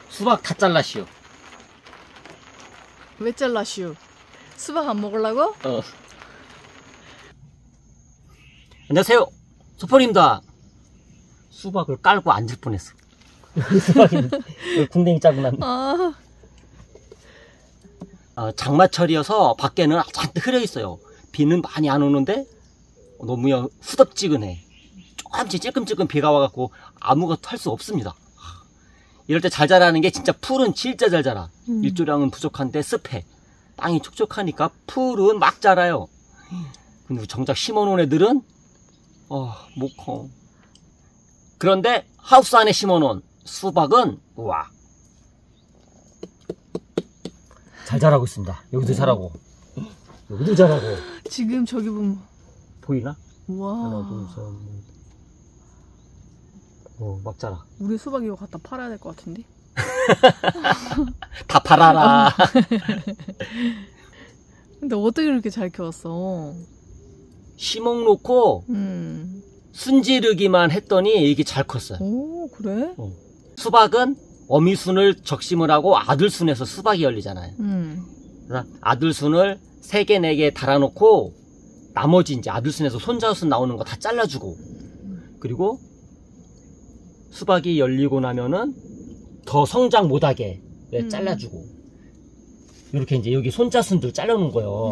수박 다 잘라시오. 왜 잘라슈? 수박 안 먹으려고? 안녕하세요. 소포입니다. 수박을 깔고 앉을 뻔했어. 수박이 궁뎅이 짜고 장마철이어서 밖에는 잔뜩 흐려 있어요. 비는 많이 안 오는데 너무 후덥지근해. 조금씩 찔끔찔끔 비가 와갖고 아무것도 할 수 없습니다. 이럴 때 잘 자라는 게 진짜 풀은 진짜 잘 자라. 일조량은 부족한데 습해. 땅이 촉촉하니까 풀은 막 자라요. 근데 정작 심어놓은 애들은 못 커. 그런데 하우스 안에 심어놓은 수박은 우와 잘 자라고 있습니다. 여기도 자라고 여기도 자라고. 지금 저기 보면 보이나? 우와. 하나 둘 셋 막 자라. 우리 수박 이거 갖다 팔아야 될 것 같은데? 다 팔아라. 근데 어떻게 그렇게 잘 키웠어? 심어놓고 순지르기만 했더니 이게 잘 컸어요. 오, 그래? 수박은 어미순을 적심을 하고 아들순에서 수박이 열리잖아요. 그래서 아들순을 3개, 4개 달아놓고 나머지 이제 아들순에서 손자순 나오는 거 다 잘라주고, 그리고 수박이 열리고 나면은 더 성장 못하게 잘라주고, 이렇게 이제 여기 손자순들 잘라놓은 거예요.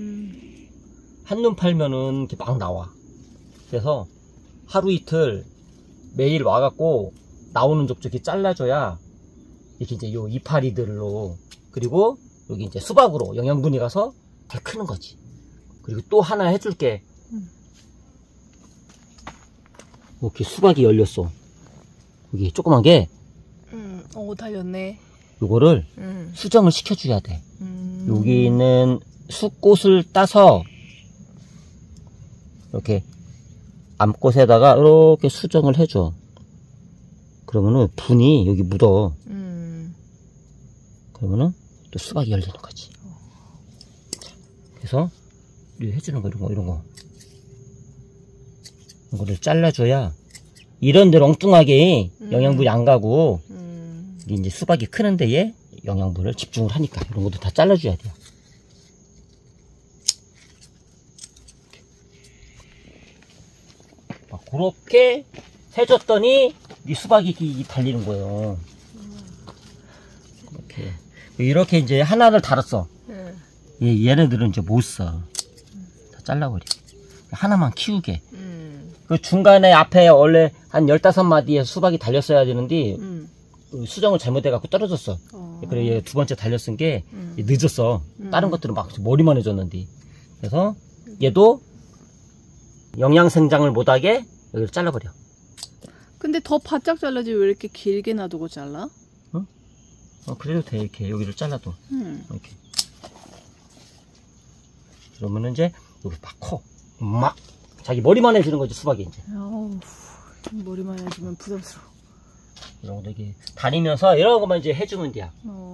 한눈 팔면은 이렇게 막 나와. 그래서 하루 이틀 매일 와갖고 나오는 족족 이렇게 잘라줘야 이렇게 이제 요 이파리들로, 그리고 여기 이제 수박으로 영양분이 가서 잘 크는 거지. 그리고 또 하나 해줄게. 이렇게 수박이 열렸어. 여기 조그만 게. 달렸네. 요거를 수정을 시켜줘야 돼. 여기 있는 숫꽃을 따서 이렇게 암꽃에다가 이렇게 수정을 해줘. 그러면은 분이 여기 묻어. 그러면은 또 수박이 열리는 거지. 그래서 해주는 거, 이런 거를 잘라줘야 이런데 엉뚱하게 영양분이 안 가고 이제 수박이 크는 데에 영양분을 집중을 하니까 이런 것도 다 잘라줘야 돼요. 그렇게 해줬더니 이 수박이 달리는 거예요. 이렇게 이제 하나를 달았어. 얘네들은 이제 못 써. 다 잘라버려. 하나만 키우게. 그 중간에 앞에 원래 한 15마디에 수박이 달렸어야 되는데 수정을 잘못해갖고 떨어졌어. 그래 얘 두 번째 달렸은 게 늦었어. 다른 것들은 막 머리만 해줬는데. 그래서 얘도 영양생장을 못하게 여기를 잘라버려. 근데 더 바짝 잘라지 왜 이렇게 길게 놔두고 잘라? 그래도 돼. 이렇게 여기를 잘라도 이렇게. 그러면은 이제 여기 막 커. 막 자기 머리만 해주는 거지 수박이 이제. 머리만 해주면 부담스러워. 이런 거 이렇게 다니면서 이런 것만 이제 해주면 돼요.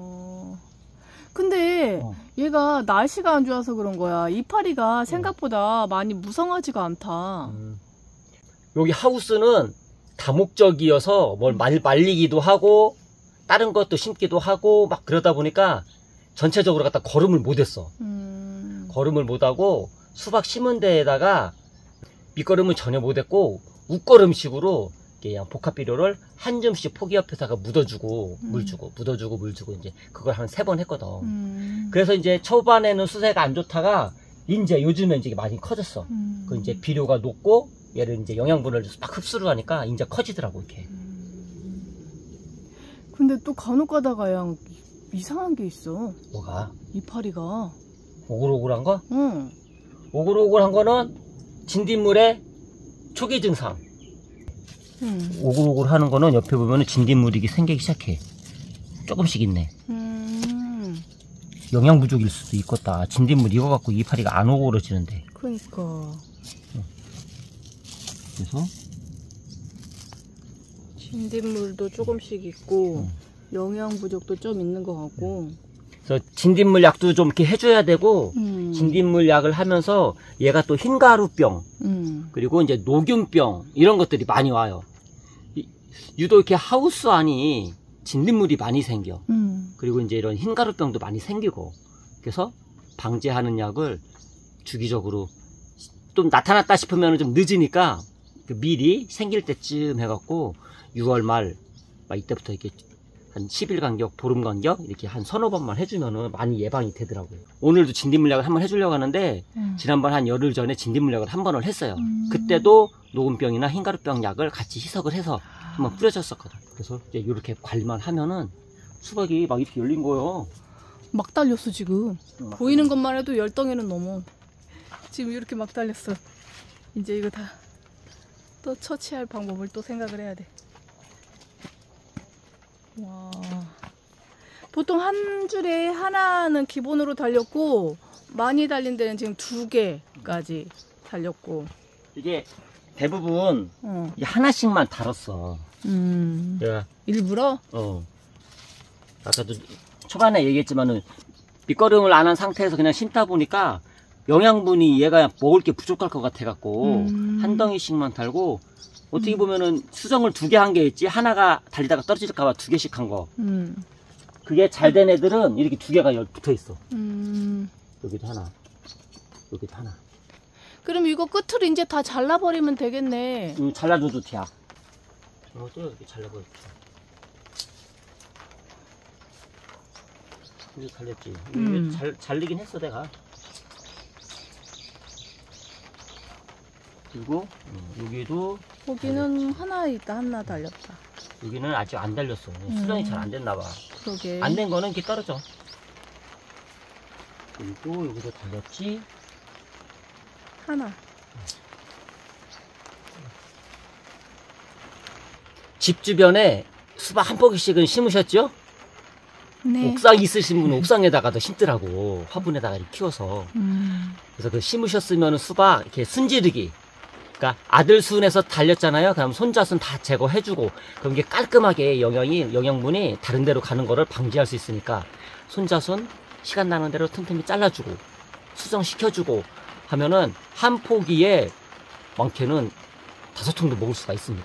근데 얘가 날씨가 안 좋아서 그런 거야. 이파리가 생각보다 많이 무성하지가 않다. 여기 하우스는 다목적이어서 뭘 말리기도 하고 다른 것도 심기도 하고 막 그러다 보니까 전체적으로 갖다 거름을 못했어. 거름을 못하고 수박 심은 데에다가 밑거름은 전혀 못했고 웃거름식으로 그냥 복합비료를 한 줌씩 포기 옆에다가 묻어주고 물 주고 묻어주고 물 주고 이제 그걸 한 3번 했거든. 그래서 이제 초반에는 수세가 안 좋다가 이제 요즘에 이제 많이 커졌어. 그 이제 비료가 녹고 얘를 이제 영양분을 막 흡수를 하니까 이제 커지더라고 이렇게. 근데 또 간혹 가다가 그냥 이상한 게 있어. 뭐가? 이파리가. 오글오글한 거? 응. 오글오글한 거는 진딧물의 초기 증상. 오글오글하는 거는 옆에 보면은 진딧물이 생기기 시작해. 조금씩 있네. 영양 부족일 수도 있겠다. 진딧물 이거 갖고 이파리가 안 오그러지는데. 그러니까. 그래서 진딧물도 조금씩 있고 영양 부족도 좀 있는 것 같고. 그래서 진딧물 약도 좀 이렇게 해줘야 되고 진딧물 약을 하면서 얘가 또 흰가루병 그리고 이제 녹균병 이런 것들이 많이 와요. 유독 이렇게 하우스 안이 진딧물이 많이 생겨. 그리고 이제 이런 흰가루병도 많이 생기고. 그래서 방제하는 약을 주기적으로 좀 나타났다 싶으면 좀 늦으니까 미리 생길 때쯤 해갖고 6월 말 막 이때부터 이렇게 한 10일 간격, 보름 간격 이렇게 한 서너 번만 해주면은 많이 예방이 되더라고요. 오늘도 진딧물약을 한번 해주려고 하는데 지난번 한 열흘 전에 진딧물약을 한 번을 했어요. 그때도 녹음병이나 흰가루병 약을 같이 희석을 해서 한번 뿌려줬었거든. 그래서 이제 이렇게 관리만 하면은 수박이 막 이렇게 열린 거예요. 막 달렸어 지금. 보이는 것만 해도 10덩이는 넘어. 지금 이렇게 막 달렸어. 이제 이거 다 또 처치할 방법을 또 생각을 해야 돼. 와. 보통 한 줄에 하나는 기본으로 달렸고 많이 달린 데는 지금 2개까지 달렸고. 이게 대부분 하나씩만 달았어. 내가 일부러? 아까도 초반에 얘기했지만은 밑거름을 안 한 상태에서 그냥 심다 보니까 영양분이 얘가 먹을 게 부족할 것 같아 갖고 한 덩이씩만 달고, 어떻게 보면은 수정을 2개 한 게 있지, 하나가 달리다가 떨어질까 봐 2개씩 한 거. 그게 잘 된 애들은 이렇게 2개가 붙어 있어. 여기도 하나, 여기도 하나. 그럼 이거 끝을 이제 다 잘라버리면 되겠네. 잘라줘도 돼. 이것도 이렇게 잘라버렸지. 이게 잘렸지. 잘리긴 했어 내가. 그리고 여기도 거기는 하나 있다, 하나 달렸다. 여기는 아직 안 달렸어. 수정이 잘 안 됐나 봐. 그러게. 안 된 거는 이렇게 떨어져. 그리고 여기도 달렸지. 하나. 집 주변에 수박 한 포기씩은 심으셨죠? 네. 옥상 있으신 분은 옥상에다가도 심더라고. 화분에다가 이렇게 키워서. 그래서 그 심으셨으면 수박 이렇게 순지르기. 그러니까 아들순에서 달렸잖아요. 그럼 손자순 다 제거해주고, 그럼 이게 깔끔하게 영양분이 다른 데로 가는 거를 방지할 수 있으니까 손자순 시간 나는 대로 틈틈이 잘라주고 수정시켜주고 하면은 한 포기에 많게는 5통도 먹을 수가 있습니다.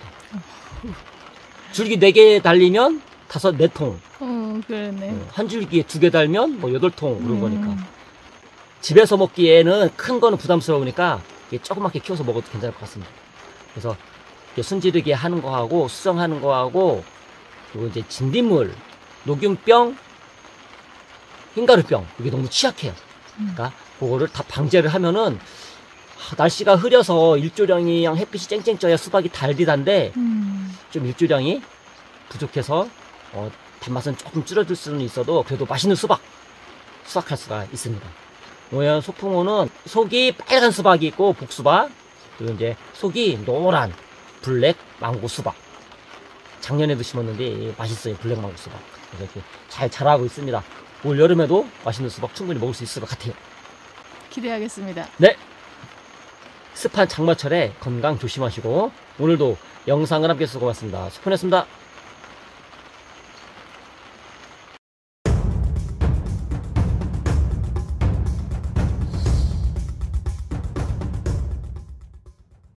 줄기 4개 달리면 4통. 그러네. 한 줄기에 2개 달면 뭐 8통 그런 거니까. 집에서 먹기에는 큰 거는 부담스러우니까 조그맣게 키워서 먹어도 괜찮을 것 같습니다. 그래서 순지르기 하는 거 하고 수정하는 거 하고, 그리고 이제 진딧물, 녹균병, 흰가루병, 이게 너무 취약해요. 그러니까 그거를 다 방제를 하면은 날씨가 흐려서 일조량이 햇빛이 쨍쨍 쪄야 수박이 달디단데 좀 일조량이 부족해서 단맛은 조금 줄어들 수는 있어도 그래도 맛있는 수박할 수가 있습니다. 모양 소풍호는 속이 빨간 수박이 있고 복수박, 그리고 이제 속이 노란 블랙 망고 수박. 작년에도 심었는데 맛있어요. 블랙 망고 수박. 그래서 이렇게 잘 자라고 있습니다. 올 여름에도 맛있는 수박 충분히 먹을 수 있을 것 같아요. 기대하겠습니다. 네. 습한 장마철에 건강 조심하시고 오늘도 영상을 함께 해주셔서 고맙습니다. 소폰이었습니다.